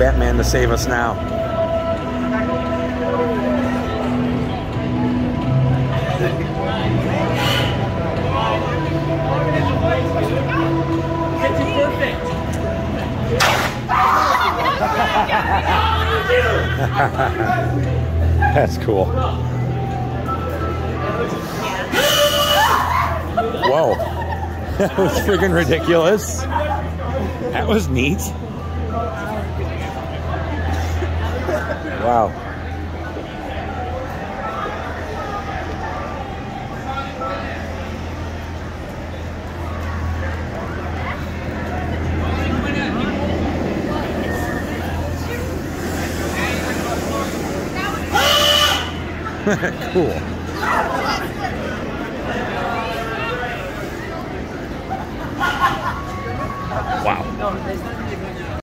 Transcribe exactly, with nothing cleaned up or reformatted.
Batman to save us now. That's cool. Whoa. That was friggin' ridiculous. That was neat. Wow. Cool. Wow.